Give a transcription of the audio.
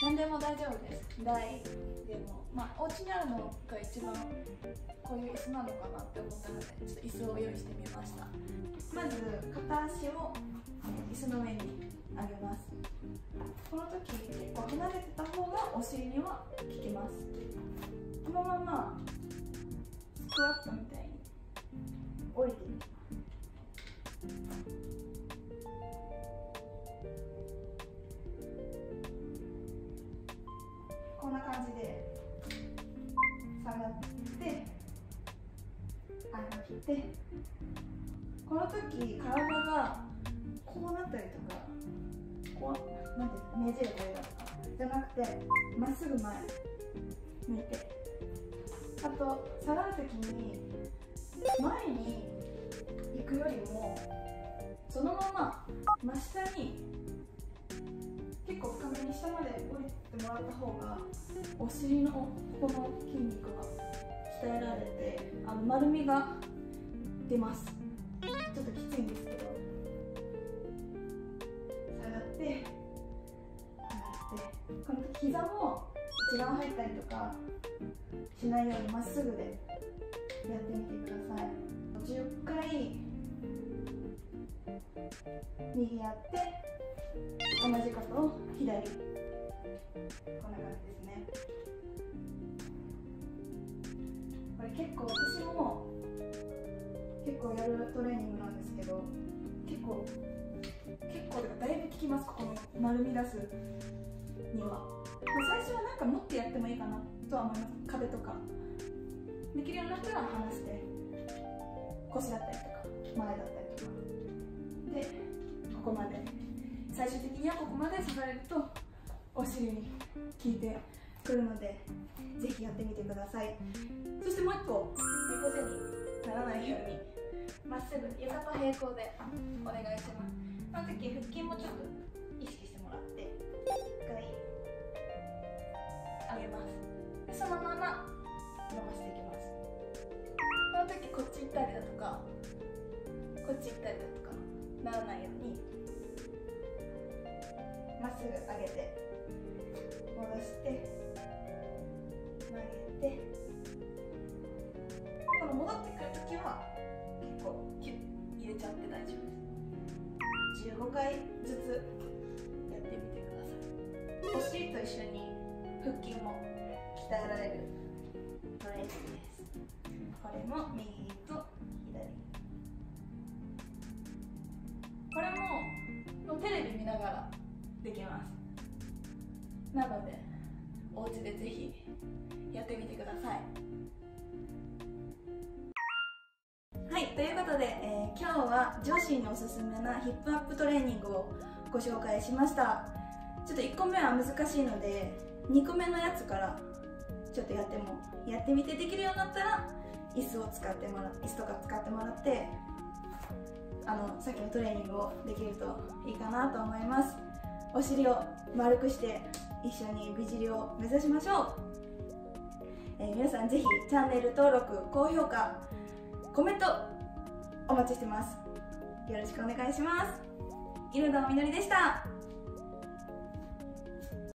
何でも大丈夫です。台でも、お家にあるのが一番こういう椅子なのかなって思ったので、ちょっと椅子を用意してみました。まず片足を椅子の上に上げます。この時結構離れてた方がお尻には効きます。このままスクワットみたいに降りていきます。こんな感じで下がって上がって、この時体がこうなったりとか、こうなんていうの、ねじれたりだとかじゃなくて、まっすぐ前向いて、あと下がる時に前に行くよりもそのまま真下に結構深めに下まで降りてもらった方がお尻のここの筋肉が鍛えられて丸みが出ます。ちょっときついんですけど、下がって上がって、この時膝も内側入ったりとかしないようにまっすぐでやってみてください。10回右やって同じことを左、こんな感じですね。これ結構私もやるトレーニングなんですけど、結構だいぶ効きます。ここの丸み出すには、最初はなんか持ってやってもいいかなとは思います。壁とかできるようになったら離して腰だったりとか前だったりとかで、ここまで最終的にはここまで支えるとお尻に効いてくるので、ぜひやってみてください。そしてもう一個、猫背にならないようにまっすぐ床と平行でお願いします。その時腹筋もちょっと意識してもらって1回上げます。でそのまま伸ばしていきます。その時こっち行ったりだとかこっち行ったりだとかならないようにまっすぐ上げて戻して曲げて、この戻ってくるときは結構キュッ入れちゃって大丈夫です。15回ずつやってみてください。お尻と一緒に腹筋も鍛えられるトレーニングです。これも右と左、これもテレビ見ながらできます。なのでお家でぜひやってみてください。はい、ということで、今日は女子におすすめなヒップアップトレーニングをご紹介しました。ちょっと1個目は難しいので2個目のやつからちょっとやってみて、できるようになったら椅子とか使ってもらってさっきのトレーニングをできるといいかなと思います。お尻を丸くして一緒に美尻を目指しましょう。皆さんぜひチャンネル登録、高評価、コメントお待ちしてます。よろしくお願いします。犬堂みのりでした。